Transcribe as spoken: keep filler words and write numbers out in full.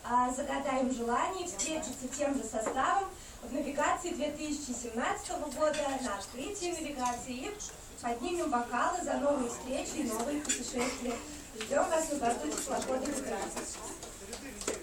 загадаем желание встретиться тем же составом в навигации две тысячи семнадцатого года, наш третья навигация, и поднимем бокалы за новые встречи и новые путешествия. Ждем вас, вы готовьте свободных раз.